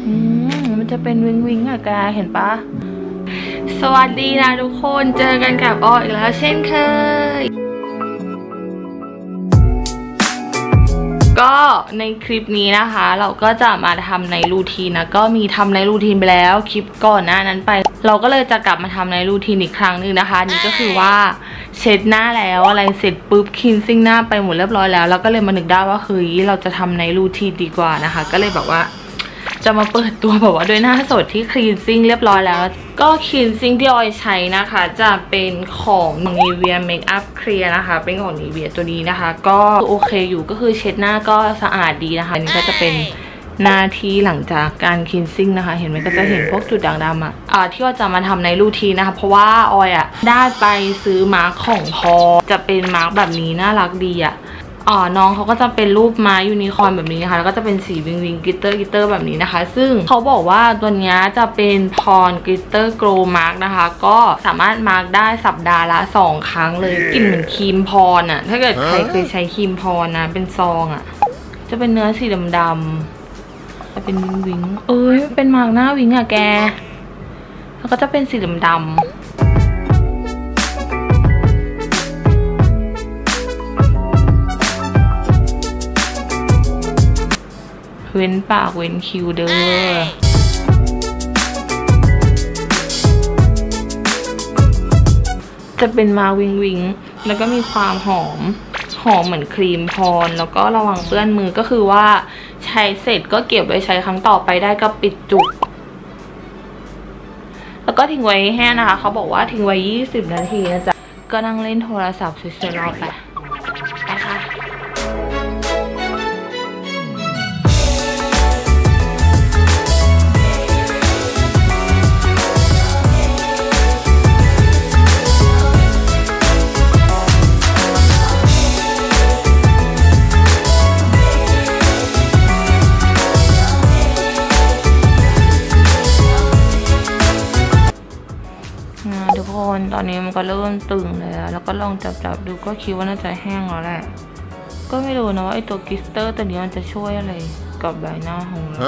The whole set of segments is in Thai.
มันจะเป็นวิงวิงอะแกเห็นปะสวัสดีนะทุกคนเจอกันกับออยอีกแล้วเช่นเคยก็ในคลิปนี้นะคะเราก็จะมาทำในรูทีนนะก็มีทำในรูทีนไปแล้วคลิปก่อนหน้านั้นไปเราก็เลยจะกลับมาทำในรูทีนอีกครั้งนึงนะคะนี่ก็คือว่าเช็ดหน้าแล้วอะไรเสร็จปุ๊บคลีนซิ่งหน้าไปหมดเรียบร้อยแล้วแล้วก็เลยมานึกได้ว่าเฮ้ยเราจะทำในรูทีนดีกว่านะคะก็เลยแบบว่าจะมาเปิดตัวแบบว่าด้วยหน้าสดที่คลีนซิ่งเรียบร้อยแล้วก็คลีนซิ่งที่ออยใช้นะคะจะเป็นของ Nivea Makeup Clear นะคะเป็นของ Nivea ตัวนี้นะคะก็โอเคอยู่ก็คือเช็ดหน้าก็สะอาดดีนะคะนี่ก็จะเป็นหน้าที่หลังจากการคลีนซิ่งนะคะเห็นไหมก็จะเห็นพวกจุดด่างดำที่ว่าจะมาทำในรูทีนนะคะเพราะว่าออยได้ไปซื้อมาร์คของพอจะเป็นมาร์คแบบนี้น่ารักดีน้องเขาก็จะเป็นรูปม้ายูนิคอร์นแบบนี้นะคะแล้วก็จะเป็นสีวิงวิงกลิตเตอร์แบบนี้นะคะซึ่งเขาบอกว่าตัวนี้จะเป็นพรกลิตเตอร์โกลมาร์กนะคะก็สามารถมาร์กได้สัปดาห์ละ2 ครั้งเลยกลิ่นเหมือนครีมพรถ้าเกิดใครเคยใช้ครีมพรนะเป็นซองจะเป็นเนื้อสีดำๆจะเป็นวิงวิงเป็นมาร์กหน้าวิงแกแล้วก็จะเป็นสีดำเว้นปากเว้นคิวเด้อจะเป็นมาวิงวิงแล้วก็มีความหอมเหมือนครีมพรแล้วก็ระวังเปื้อนมือก็คือว่าใช้เสร็จก็เก็บไว้ใช้ครั้งต่อไปได้ก็ปิดจุกแล้วก็ทิ้งไว้แห้งนะคะเขาบอกว่าทิ้งไว้20 นาทีนะจ๊ะก็นั่งเล่นโทรศัพท์สวยๆรอไปนะคะทุกคนตอนนี้มันก็เริ่มตึงเลยแล้วก็ลองจับดูก็คิดว่าน่าจะแห้งแล้วแหละก็ไม่รู้นะว่าไอตัวกลิสเตอร์ตัวนี้มันจะช่วยอะไรกับใบหน้าของเรา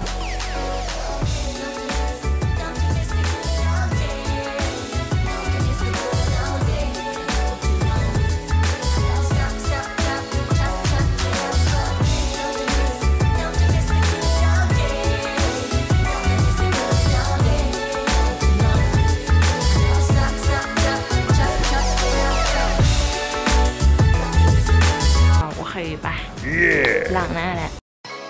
ไปล้างหน้าแล้ว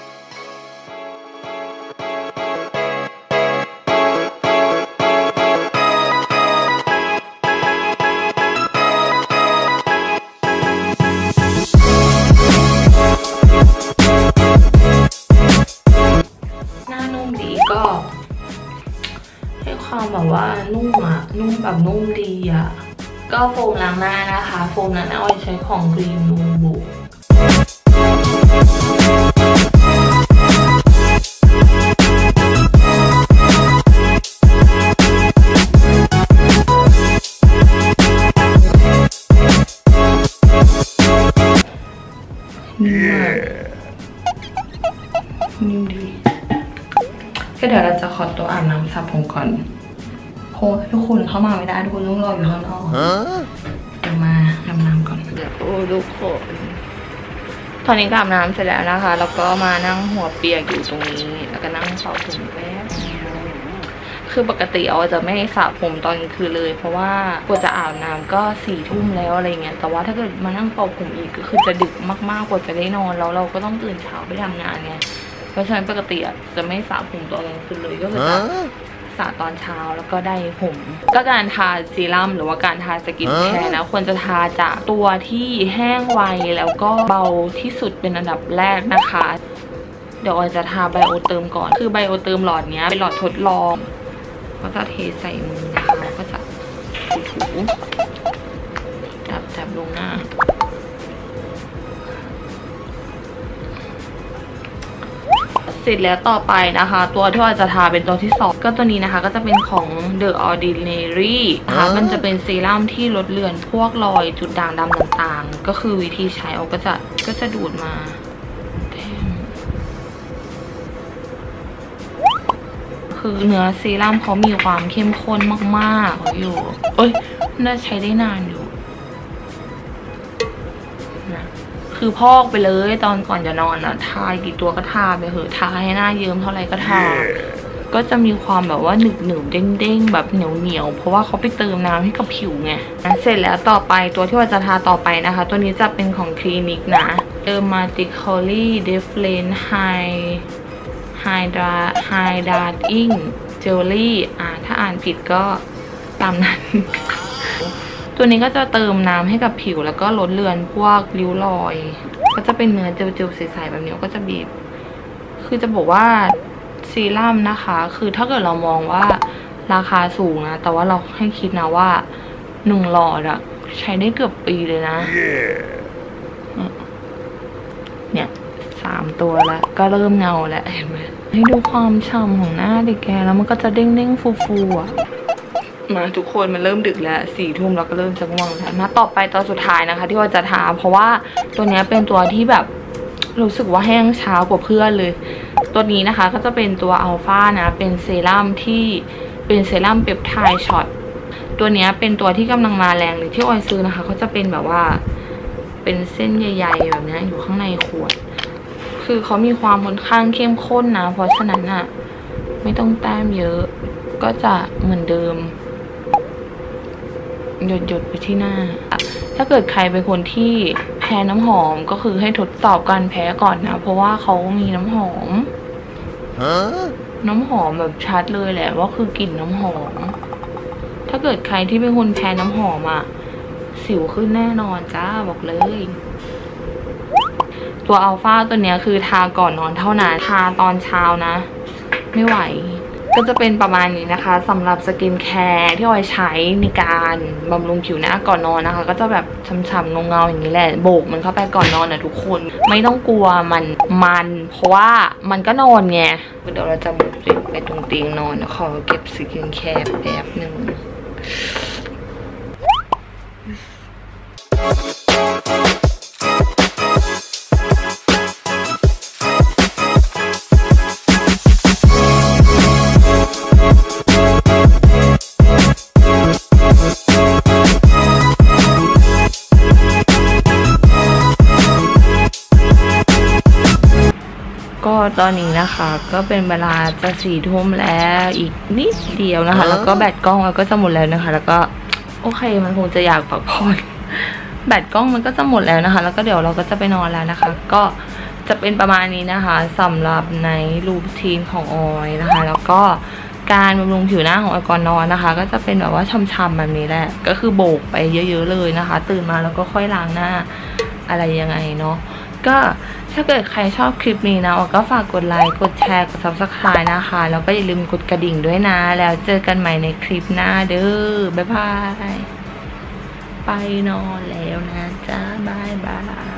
หน้านุ่มดีก็ให้ความแบบว่านุ่มนุ่มแบบนุ่มดีก็โฟมล้างหน้านะคะโฟมล้างหน้าเอาใช้ของกรีนนูบุนิ่มดีก็เดี๋ยวเราจะขอตัวอาบน้ำสระผมก่อนเพราะทุกคนเข้ามาไม่ได้ทุกคนต้องรออยู่ข้างนอกเดี๋ยวมาอาบน้ำก่อนโอ้ทุกคนตอนนี้อาบน้ำเสร็จแล้วนะคะแล้วก็มานั่งหัวเปียกอยู่ตรงนี้แล้วก็นั่งสระผมแป๊บคือปกติเอาจะไม่สระผมตอนกลางคืนเลยเพราะว่ากว่าจะอาบน้ำก็4 ทุ่มแล้วอะไรเงี้ยแต่ว่าถ้าเกิดมานั่งเป่าผมอีกก็คือจะดึกมากๆกว่าจะได้นอนแล้วเราก็ต้องตื่นเช้าไปทำงานไงเพราะฉะนั้นปกติจะไม่สระผมตอนกลางคืนเลยก็คือจะสระตอนเช้าแล้วก็ได้ผมก็การทาซีรั่มหรือว่าการทาสกินแคร์นะควรจะทาจากตัวที่แห้งไวแล้วก็เบาที่สุดเป็นอันดับแรกนะคะเดี๋ยวออยจะทาไบโอเติมก่อนคือไบโอเติมหลอดเนี้ยเป็นหลอดทดลองก็จะเทใส่มือนะคะแล้วก็จะถูจับลงหน้า เสร็จแล้วต่อไปนะคะตัวที่เราจะทาเป็นตัวที่2ก็ตัวนี้นะคะก็จะเป็นของ The Ordinary นะคะมันจะเป็นเซรั่มที่ลดเลือนพวกรอยจุดด่างดำต่างๆก็คือวิธีใช้เอาก็จะดูดมาคือเนื้อซีรั่มเขามีความเข้มข้นมากๆอยู่เอ้ยน่าใช้ได้นานอยู่นะคือพอกไปเลยตอนก่อนจะนอนนะทากี่ตัวก็ทาไปเหอะทาให้หน้าเยิ้มเท่าไรก็ทาก็จะมีความแบบว่าหนึบๆเด้งๆแบบเหนียวๆเพราะว่าเขาไปเติมน้ำให้กับผิวไงเสร็จแล้วต่อไปตัวที่ว่าจะทาต่อไปนะคะตัวนี้จะเป็นของคลินิกนะเติมมาติคอลี่เดฟเลนไฮดราอิงเจลลี่ถ้าอ่านผิดก็ตามนั้น ตัวนี้ก็จะเติมน้ำให้กับผิวแล้วก็ลดเลือนพวกริ้วรอยก็จะเป็นเนื้อเจลๆใสๆแบบนี้ก็จะบีบคือจะบอกว่าซีรั่มนะคะคือถ้าเกิดเรามองว่าราคาสูงนะแต่ว่าเราให้คิดนะว่า1 หลอดอะใช้ได้เกือบปีเลยนะ เนี่ย3 ตัวแล้วก็เริ่มเงาแล้วเห็นไหมให้ดูความฉ่ำของหน้าดิแกแล้วมันก็จะเด้งๆฟูๆอะมาทุกคนมันเริ่มดึกแล้ว4 ทุ่มแล้วก็เริ่มจะง่วงแล้วมาต่อไปตัวสุดท้ายนะคะที่ว่าจะทาเพราะว่าตัวนี้เป็นตัวที่แบบรู้สึกว่าแห้งช้ากว่าเพื่อนเลยตัวนี้นะคะก็จะเป็นตัวอัลฟานะเป็นเซรั่มที่เป็นเซรั่มเปปไทด์ช็อตตัวนี้เป็นตัวที่กำลังมาแรงเลยที่ออยซื้อนะคะเขาจะเป็นแบบว่าเป็นเส้นใหญ่ๆแบบนี้อยู่ข้างในขวดคือเขามีความค่อนข้างเข้มข้นนะเพราะฉะนั้นอ่ะไม่ต้องแต้มเยอะก็จะเหมือนเดิมหยดไปที่หน้าถ้าเกิดใครเป็นคนที่แพ้น้ำหอมก็คือให้ทดสอบการแพ้ก่อนนะเพราะว่าเขามีน้ำหอมแบบชัดเลยแหละว่าคือกลิ่นน้ำหอมถ้าเกิดใครที่เป็นคนแพ้น้ำหอมอ่ะสิวขึ้นแน่นอนจ้าบอกเลยตัวอัลฟาตัวเนี้ยคือทาก่อนนอนเท่านั้นทาตอนเช้านะไม่ไหวก็จะเป็นประมาณนี้นะคะสำหรับสกินแคร์ที่ออยใช้ในการบำรุงผิวหน้าก่อนนอนนะคะก็จะแบบช้ำๆเงาๆอย่างนี้แหละโบกมันเข้าไปก่อนนอนนะทุกคนไม่ต้องกลัวมันเพราะว่ามันก็นอนไงเดี๋ยวเราจะบุกไปตรงเตียงนอนขอเก็บสกินแคร์แป๊บหนึ่งก็ตอนนี้นะคะก็เป็นเวลาจะ4 ทุ่มแล้วอีกนิดเดียวนะคะแล้วก็แบตกล้องก็จะหมดแล้วนะคะแล้วก็โอเคมันคงจะอยากพักผ่อนแบตกล้องมันก็จะหมดแล้วนะคะแล้วก็เดี๋ยวเราก็จะไปนอนแล้วนะคะก็จะเป็นประมาณนี้นะคะสำหรับในรูทีนของออยนะคะแล้วก็การบำรุงผิวหน้าของออยก่อนนอนนะคะก็จะเป็นแบบว่าช่ำๆแบบนี้แหละก็คือโบกไปเยอะๆเลยนะคะตื่นมาแล้วก็ค่อยล้างหน้าอะไรยังไงเนาะก็ถ้าเกิดใครชอบคลิปนี้นะก็ฝากกดไลค์กดแชร์กด Subscribe นะคะแล้วก็อย่าลืมกดกระดิ่งด้วยนะแล้วเจอกันใหม่ในคลิปหน้าเด้อบ๊ายบายไปนอนแล้วนะจ๊ะบ๊ายบาย